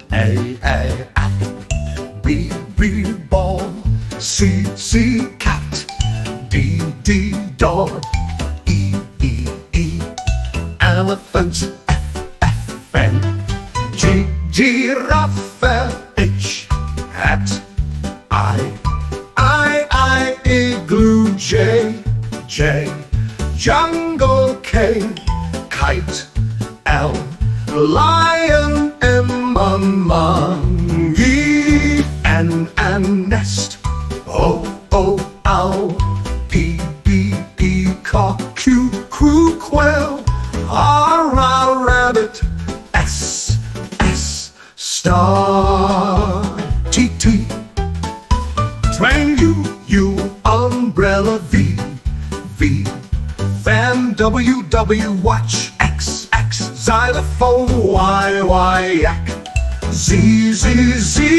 A, F, B, B, ball, C, C, cat, D, D, dog, E, E, E, elephant, F, F, N, G, giraffe, H, hat, I, igloo, J, J, jungle, K, kite, L, lion, M, monkey, N, nest, O, owl, P, peacock, Q, quail, R, rabbit, S, star, T, train, U, umbrella, V, fan, W, watch, X, xylophone, Y, yak, Z,